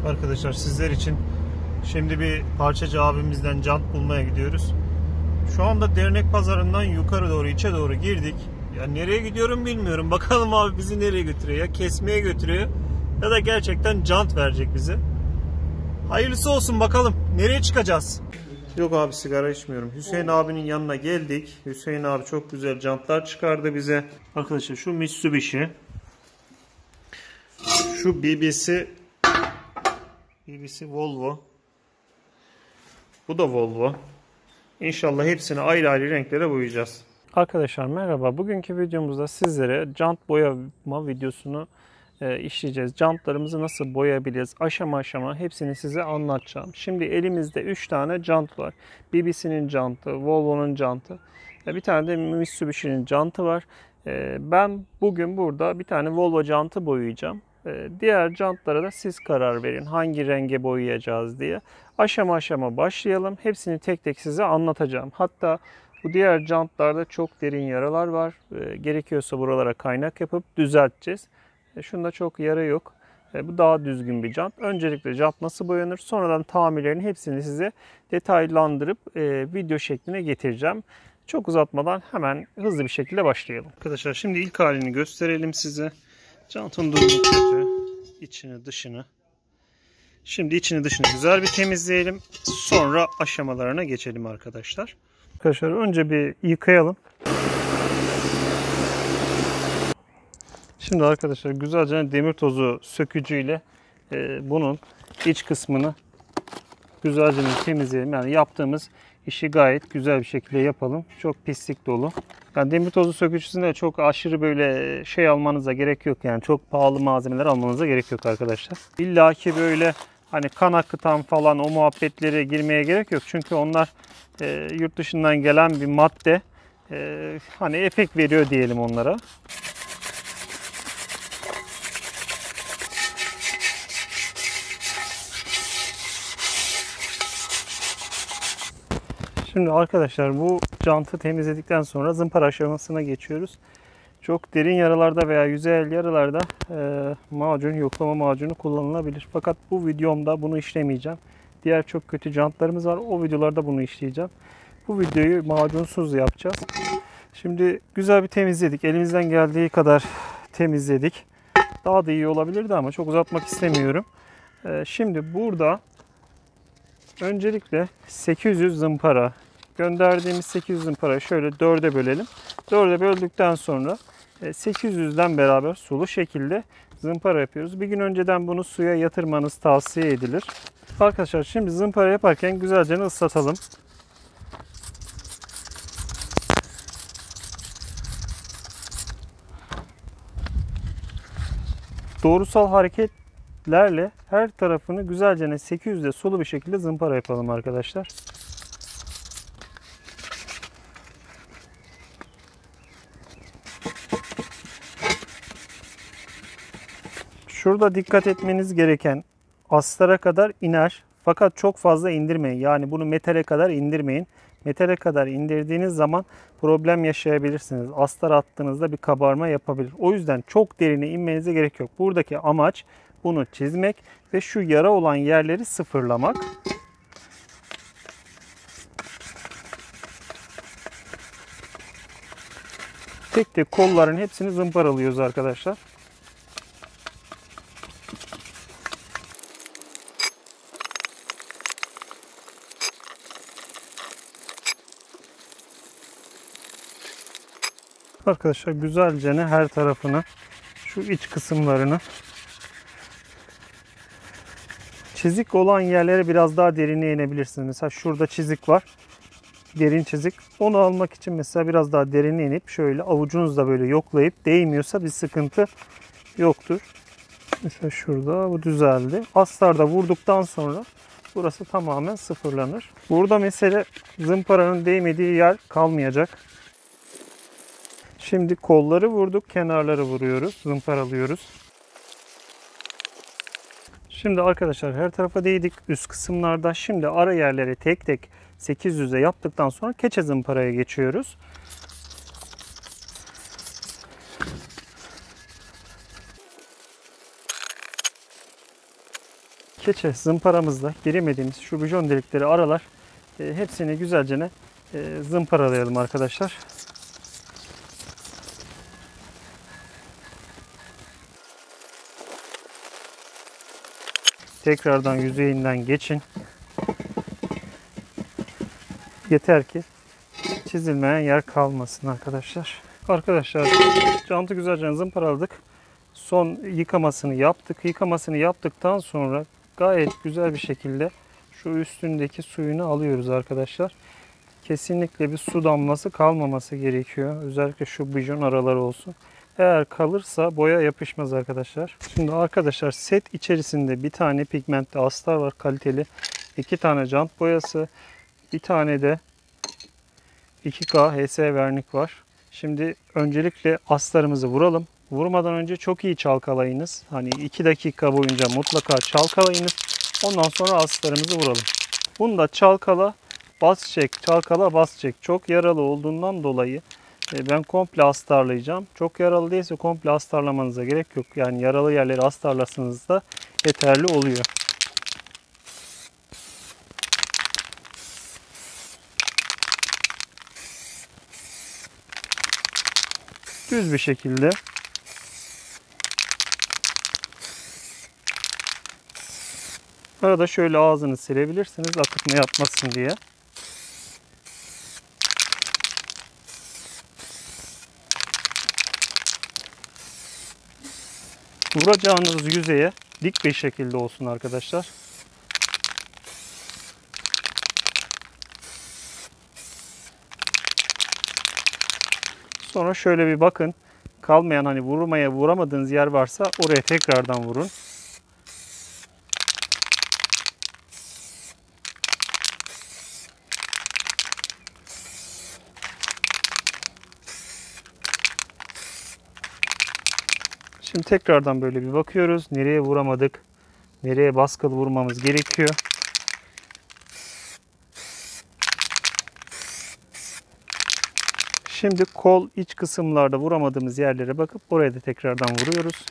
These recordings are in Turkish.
Arkadaşlar sizler için şimdi bir parçacı abimizden jant bulmaya gidiyoruz. Şu anda dernek pazarından yukarı doğru, içe doğru girdik. Ya nereye gidiyorum bilmiyorum. Bakalım abi bizi nereye götürüyor? Ya kesmeye götürüyor ya da gerçekten jant verecek bize. Hayırlısı olsun bakalım. Nereye çıkacağız? Yok abi, sigara içmiyorum. Hüseyin abinin yanına geldik. Hüseyin abi çok güzel jantlar çıkardı bize. Arkadaşlar şu Mitsubishi. Şu BBC Volvo. Bu da Volvo. İnşallah hepsini ayrı ayrı renklere boyayacağız. Arkadaşlar merhaba. Bugünkü videomuzda sizlere jant boyama videosunu işleyeceğiz. Jantlarımızı nasıl boyayabiliriz? Aşama aşama hepsini size anlatacağım. Şimdi elimizde 3 tane jant var. BBC'nin jantı, Volvo'nun jantı. Bir tane de Mitsubishi'nin jantı var. Ben bugün burada bir tane Volvo jantı boyayacağım. Diğer jantlara da siz karar verin hangi renge boyayacağız diye. Aşama aşama başlayalım. Hepsini tek tek size anlatacağım. Hatta bu diğer jantlarda çok derin yaralar var. Gerekiyorsa buralara kaynak yapıp düzelteceğiz. Şunda çok yara yok. Bu daha düzgün bir jant. Öncelikle jant nasıl boyanır? Sonradan tamirlerin hepsini size detaylandırıp video şekline getireceğim. Çok uzatmadan hemen hızlı bir şekilde başlayalım. Arkadaşlar şimdi ilk halini gösterelim size. Jantın durumu kötü. İçini dışını. Şimdi içini dışını güzel bir temizleyelim. Sonra aşamalarına geçelim arkadaşlar. Arkadaşlar önce bir yıkayalım. Şimdi arkadaşlar güzelce demir tozu sökücüyle bunun iç kısmını güzelce temizleyelim. Yani yaptığımız işi gayet güzel bir şekilde yapalım. Çok pislik dolu. Yani demir tozu sökücüsünde çok aşırı böyle şey almanıza gerek yok. Yani çok pahalı malzemeler almanıza gerek yok arkadaşlar. İlla ki böyle hani kan akıtan falan o muhabbetlere girmeye gerek yok. Çünkü onlar yurt dışından gelen bir madde. Hani efekt veriyor diyelim onlara. Şimdi arkadaşlar bu jantı temizledikten sonra zımpara aşamasına geçiyoruz. Çok derin yaralarda veya yüzeyel yaralarda yoklama macunu kullanılabilir. Fakat bu videomda bunu işlemeyeceğim. Diğer çok kötü jantlarımız var. O videolarda bunu işleyeceğim. Bu videoyu macunsuz yapacağız. Şimdi güzel bir temizledik. Elimizden geldiği kadar temizledik. Daha da iyi olabilirdi ama çok uzatmak istemiyorum. Şimdi burada öncelikle 800 zımpara. Gönderdiğimiz 800 zımparayı şöyle 4'e bölelim. 4'e böldükten sonra 800'den beraber sulu şekilde zımpara yapıyoruz. Bir gün önceden bunu suya yatırmanız tavsiye edilir. Arkadaşlar şimdi zımpara yaparken güzelce ıslatalım. Doğrusal hareketlerle her tarafını güzelce 800'de sulu bir şekilde zımpara yapalım arkadaşlar. Şurada dikkat etmeniz gereken astara kadar iner. Fakat çok fazla indirmeyin. Yani bunu metale kadar indirmeyin. Metale kadar indirdiğiniz zaman problem yaşayabilirsiniz. Astar attığınızda bir kabarma yapabilir. O yüzden çok derine inmenize gerek yok. Buradaki amaç bunu çizmek ve şu yara olan yerleri sıfırlamak. Tek tek kolların hepsini zımparalıyoruz arkadaşlar. Arkadaşlar güzelce her tarafını, şu iç kısımlarını, çizik olan yerlere biraz daha derine inebilirsiniz. Mesela şurada çizik var. Derin çizik. Onu almak için mesela biraz daha derine inip şöyle avucunuzla böyle yoklayıp değmiyorsa bir sıkıntı yoktur. Mesela şurada bu düzeldi. Astarda vurduktan sonra burası tamamen sıfırlanır. Burada mesela zımparanın değmediği yer kalmayacak. Şimdi kolları vurduk, kenarları vuruyoruz, zımparalıyoruz. Şimdi arkadaşlar her tarafa değdik üst kısımlarda. Şimdi ara yerleri tek tek 800'e yaptıktan sonra keçe zımparaya geçiyoruz. keçe zımparamızla giremediğimiz şu bijon delikleri aralar hepsini güzelce zımparalayalım arkadaşlar. Tekrardan yüzeyinden geçin. Yeter ki çizilmeyen yer kalmasın arkadaşlar. Arkadaşlar jantı güzelce zımparaladık. Son yıkamasını yaptık. Yıkamasını yaptıktan sonra gayet güzel bir şekilde şu üstündeki suyunu alıyoruz arkadaşlar. Kesinlikle bir su damlası kalmaması gerekiyor. Özellikle şu bijon araları olsun. Eğer kalırsa boya yapışmaz arkadaşlar. Şimdi arkadaşlar set içerisinde bir tane pigmentli astar var, kaliteli. 2 tane jant boyası. Bir tane de 2K HS vernik var. Şimdi öncelikle astarımızı vuralım. Vurmadan önce çok iyi çalkalayınız. Hani 2 dakika boyunca mutlaka çalkalayınız. Ondan sonra astarımızı vuralım. Bunu da çalkala, bas çek, çalkala, bas çek. Çok yaralı olduğundan dolayı ben komple astarlayacağım. Çok yaralı değilse komple astarlamanıza gerek yok. Yani yaralı yerleri astarlasanız da yeterli oluyor. Düz bir şekilde arada şöyle ağzını silebilirsiniz akıtma yapmasın diye. Vuracağınız yüzeye dik bir şekilde olsun arkadaşlar. Sonra şöyle bir bakın. Kalmayan hani vuramadığınız yer varsa oraya tekrardan vurun. Şimdi tekrardan böyle bir bakıyoruz. Nereye vuramadık? Nereye baskılı vurmamız gerekiyor? Şimdi kol iç kısımlarda vuramadığımız yerlere bakıp oraya da tekrardan vuruyoruz.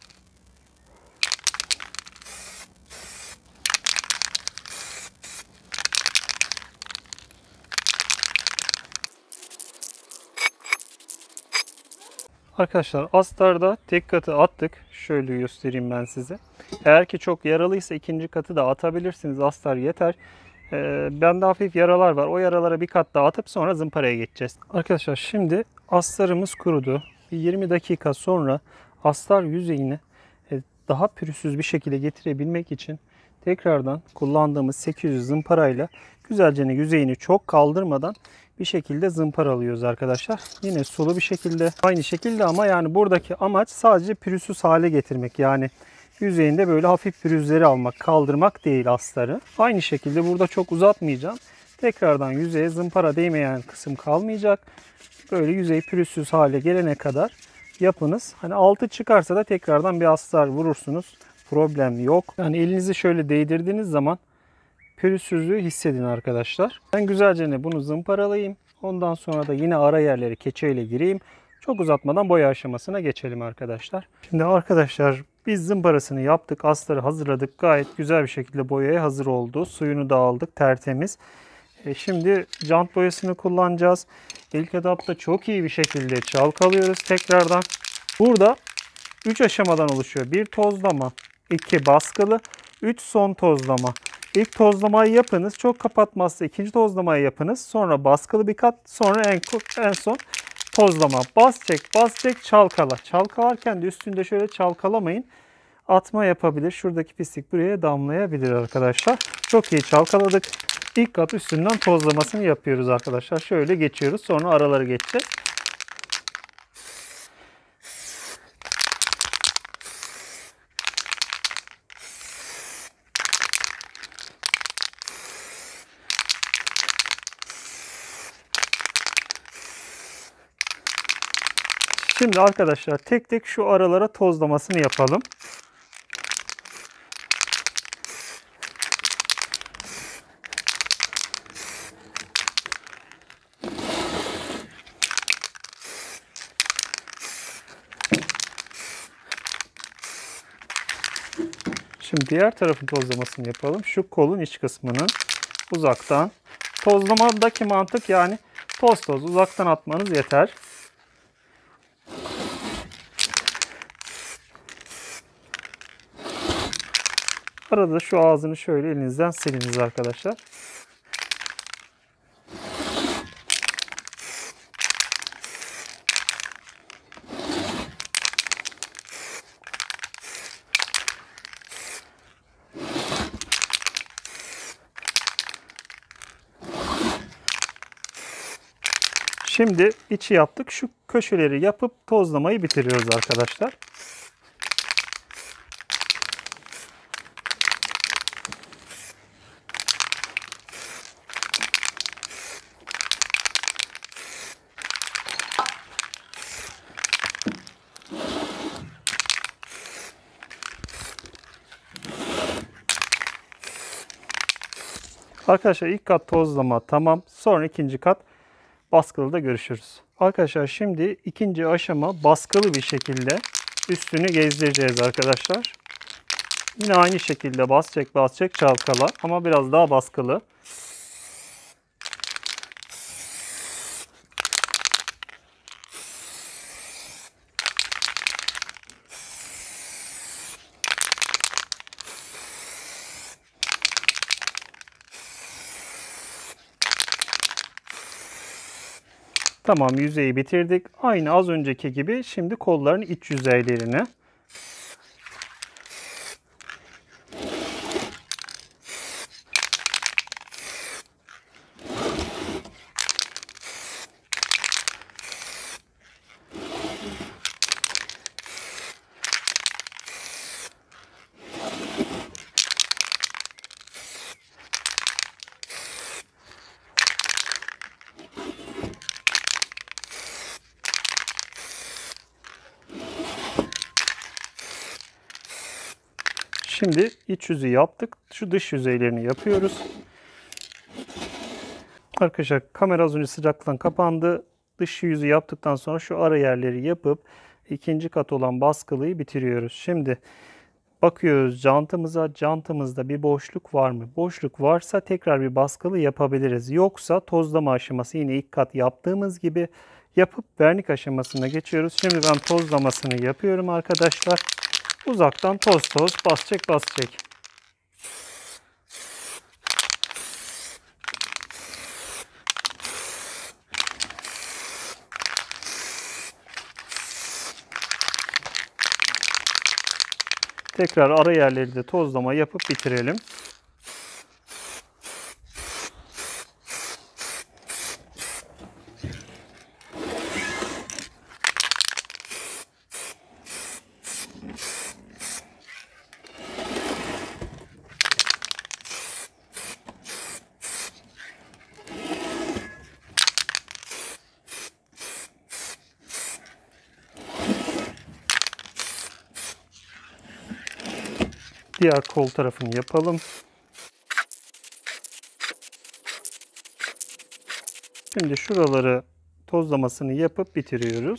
Arkadaşlar astarda tek katı attık. Şöyle göstereyim ben size. Eğer ki çok yaralıysa ikinci katı da atabilirsiniz. Astar yeter. Bende hafif yaralar var. O yaralara bir kat daha atıp sonra zımparaya geçeceğiz. Arkadaşlar şimdi astarımız kurudu. 20 dakika sonra astar yüzeyini daha pürüzsüz bir şekilde getirebilmek için tekrardan kullandığımız 800 zımparayla güzelce yüzeyini çok kaldırmadan bir şekilde zımparalıyoruz arkadaşlar. Yine sulu bir şekilde, aynı şekilde ama yani buradaki amaç sadece pürüzsüz hale getirmek. Yani yüzeyinde böyle hafif pürüzleri almak, kaldırmak değil astarı. Aynı şekilde burada çok uzatmayacağım. Tekrardan yüzeye zımpara değmeyen kısım kalmayacak. Böyle yüzey pürüzsüz hale gelene kadar yapınız. Hani altı çıkarsa da tekrardan bir astar vurursunuz. Problem yok. Yani elinizi şöyle değdirdiğiniz zaman pürüzsüzlüğü hissedin arkadaşlar. Ben güzelce bunu zımparalayayım. Ondan sonra da yine ara yerleri keçeyle gireyim. Çok uzatmadan boya aşamasına geçelim arkadaşlar. Şimdi arkadaşlar biz zımparasını yaptık. Astarı hazırladık. Gayet güzel bir şekilde boyaya hazır oldu. Suyunu da aldık. Tertemiz. Şimdi jant boyasını kullanacağız. İlk etapta çok iyi bir şekilde çalkalıyoruz tekrardan. Burada 3 aşamadan oluşuyor. 1 tozlama, 2 baskılı, 3 son tozlama. İlk tozlamayı yapınız. Çok kapatmazsa ikinci tozlamayı yapınız. Sonra baskılı bir kat. Sonra en son tozlama. Bas çek, bas çek, çalkala. Çalkalarken de üstünde şöyle çalkalamayın. Atma yapabilir. Şuradaki pislik buraya damlayabilir arkadaşlar. Çok iyi çalkaladık. İlk kat üstünden tozlamasını yapıyoruz arkadaşlar. Şöyle geçiyoruz. Sonra araları geçeceğiz. Şimdi arkadaşlar tek tek şu aralara tozlamasını yapalım. Şimdi diğer tarafın tozlamasını yapalım. Şu kolun iç kısmını uzaktan. Tozlamadaki mantık yani toz uzaktan atmanız yeter. Arada şu ağzını şöyle elinizden siliniz arkadaşlar. Şimdi içi yaptık. Şu köşeleri yapıp tozlamayı bitiriyoruz arkadaşlar. Arkadaşlar ilk kat tozlama tamam. Sonra ikinci kat baskılı da görüşürüz. Arkadaşlar şimdi ikinci aşama baskılı bir şekilde üstünü gezdireceğiz arkadaşlar. Yine aynı şekilde bas çek çalkala ama biraz daha baskılı. Tamam, yüzeyi bitirdik. Aynı az önceki gibi şimdi kolların iç yüzeylerini. Şimdi iç yüzü yaptık. Şu dış yüzeylerini yapıyoruz. Arkadaşlar kamera az önce sıcaklıktan kapandı. Dış yüzü yaptıktan sonra şu ara yerleri yapıp ikinci kat olan baskılıyı bitiriyoruz. Şimdi bakıyoruz jantımıza. Jantımızda bir boşluk var mı? Boşluk varsa tekrar bir baskılı yapabiliriz. Yoksa tozlama aşaması yine ilk kat yaptığımız gibi yapıp vernik aşamasına geçiyoruz. Şimdi ben tozlamasını yapıyorum arkadaşlar. Uzaktan toz bas çek. Tekrar ara yerleri de tozlama yapıp bitirelim. Diğer kol tarafını yapalım. Şimdi şuraları tozlamasını yapıp bitiriyoruz.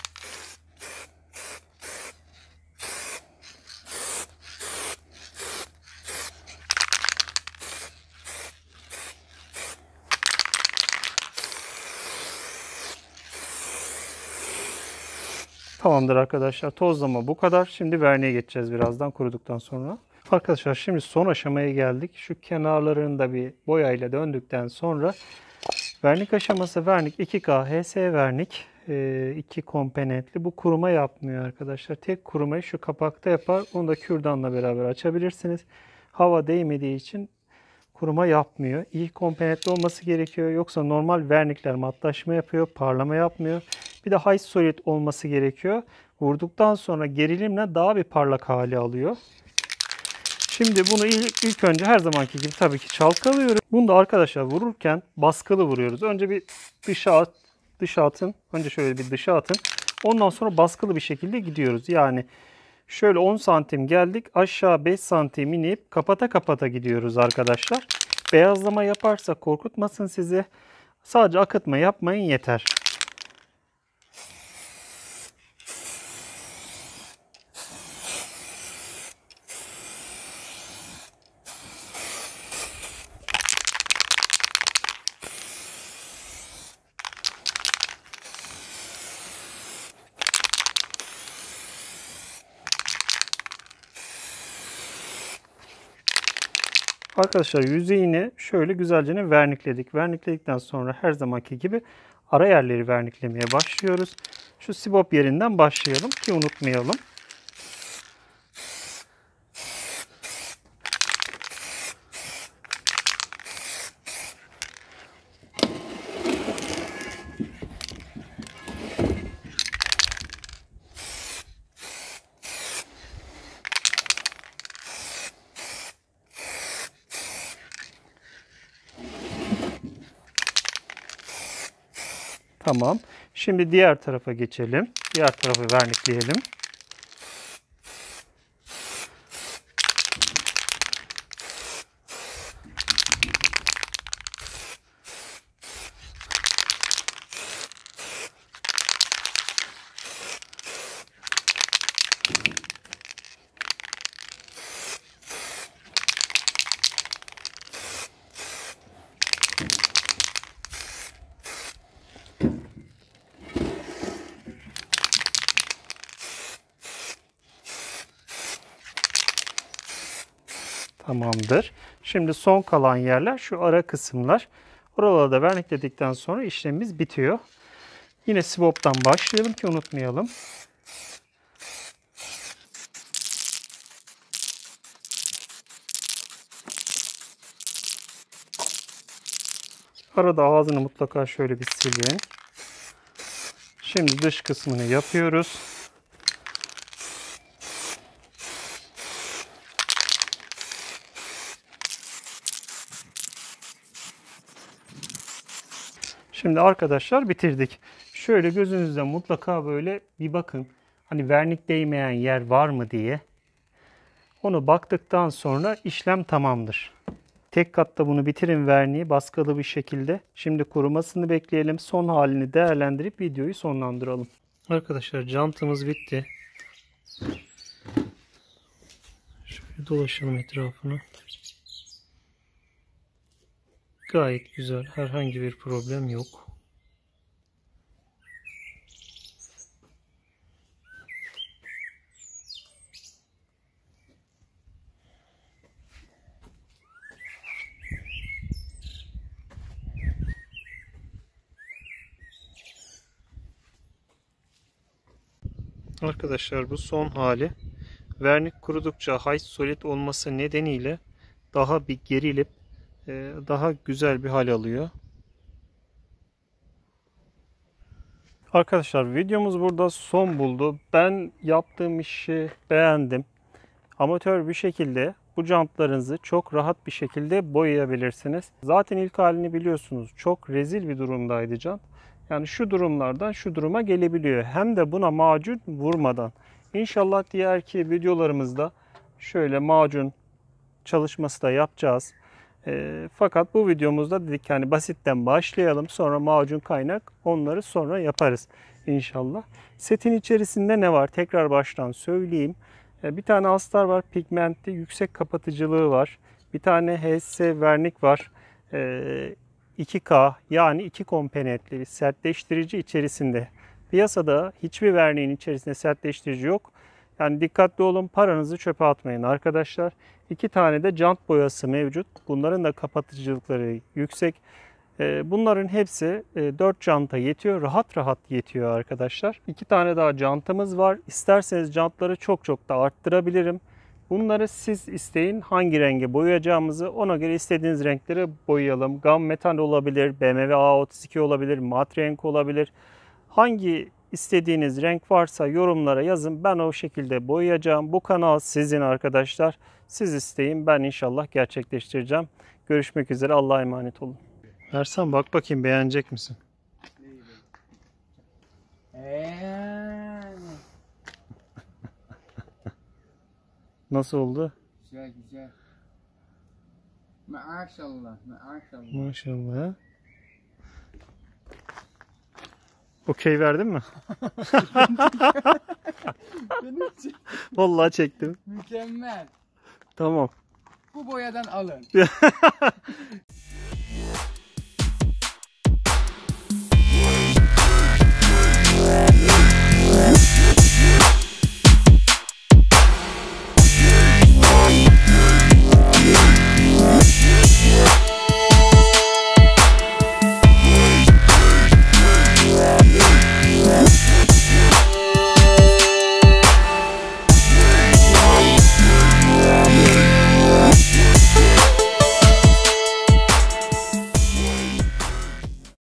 Tamamdır arkadaşlar. Tozlama bu kadar. Şimdi verniğe geçeceğiz birazdan kuruduktan sonra. Arkadaşlar şimdi son aşamaya geldik. Şu kenarlarını da bir boyayla döndükten sonra vernik aşaması vernik 2K HS vernik 2 komponentli. Bu kuruma yapmıyor arkadaşlar. Tek kurumayı şu kapakta yapar. Onu da kürdanla beraber açabilirsiniz. Hava değmediği için kuruma yapmıyor. İyi komponentli olması gerekiyor. Yoksa normal vernikler matlaşma yapıyor, parlama yapmıyor. Bir de high solid olması gerekiyor. Vurduktan sonra gerilimle daha bir parlak hale alıyor. Şimdi bunu ilk önce her zamanki gibi tabii ki çalkalıyoruz. Bunu da arkadaşlar vururken baskılı vuruyoruz. Önce bir dışa atın. Önce şöyle bir dışa atın. Ondan sonra baskılı bir şekilde gidiyoruz. Yani şöyle 10 santim geldik. Aşağı 5 santim inip kapata gidiyoruz arkadaşlar. Beyazlama yaparsak korkutmasın sizi. Sadece akıtma yapmayın yeter. Arkadaşlar yüzeyini şöyle güzelce vernikledik. Vernikledikten sonra her zamanki gibi ara yerleri verniklemeye başlıyoruz. Şu sibop yerinden başlayalım ki unutmayalım. Tamam. Şimdi diğer tarafa geçelim. Diğer tarafı vernikleyelim. Tamamdır. Şimdi son kalan yerler şu ara kısımlar. Oraları da vernikledikten sonra işlemimiz bitiyor. Yine sibop'tan başlayalım ki unutmayalım. Arada ağzını mutlaka şöyle bir silin. Şimdi dış kısmını yapıyoruz. Şimdi arkadaşlar bitirdik. Şöyle gözünüzden mutlaka böyle bir bakın. Hani vernik değmeyen yer var mı diye. Onu baktıktan sonra işlem tamamdır. Tek katta bunu bitirin verniği baskılı bir şekilde. Şimdi kurumasını bekleyelim. Son halini değerlendirip videoyu sonlandıralım. Arkadaşlar jantımız bitti. Şöyle dolaşalım etrafını. Gayet güzel. Herhangi bir problem yok. Arkadaşlar bu son hali. Vernik kurudukça high solid olması nedeniyle daha bir gerilip daha güzel bir hal alıyor. Arkadaşlar videomuz burada son buldu. Ben yaptığım işi beğendim. Amatör bir şekilde bu jantlarınızı çok rahat bir şekilde boyayabilirsiniz. Zaten ilk halini biliyorsunuz. Çok rezil bir durumdaydı jant. Yani şu durumlardan şu duruma gelebiliyor. Hem de buna macun vurmadan. İnşallah diğerki videolarımızda şöyle macun çalışması da yapacağız. Fakat bu videomuzda dedik yani basitten başlayalım. Sonra macun kaynak onları sonra yaparız inşallah. Setin içerisinde ne var? Tekrar baştan söyleyeyim. Bir tane astar var. Pigmentli yüksek kapatıcılığı var. Bir tane HS vernik var. 2K yani 2 komponentli sertleştirici içerisinde. Piyasada hiçbir verniğin içerisinde sertleştirici yok. Yani dikkatli olun, paranızı çöpe atmayın arkadaşlar. 2 tane de jant boyası mevcut. Bunların da kapatıcılıkları yüksek. Bunların hepsi 4 janta yetiyor. Rahat rahat yetiyor arkadaşlar. 2 tane daha jantımız var. İsterseniz jantları çok da arttırabilirim. Bunları siz isteyin hangi renge boyayacağımızı, ona göre istediğiniz renkleri boyayalım. Gam metal olabilir, BMW A32 olabilir, mat renk olabilir. Hangi istediğiniz renk varsa yorumlara yazın. Ben o şekilde boyayacağım. Bu kanal sizin arkadaşlar. Siz isteyin, ben inşallah gerçekleştireceğim. Görüşmek üzere. Allah'a emanet olun. Ersan bak bakayım, beğenecek misin? Nasıl oldu? Güzel güzel. Maşallah, maşallah. Maşallah. Okey verdin mi? Vallahi çektim. Mükemmel. Tamam. Bu boyadan alın.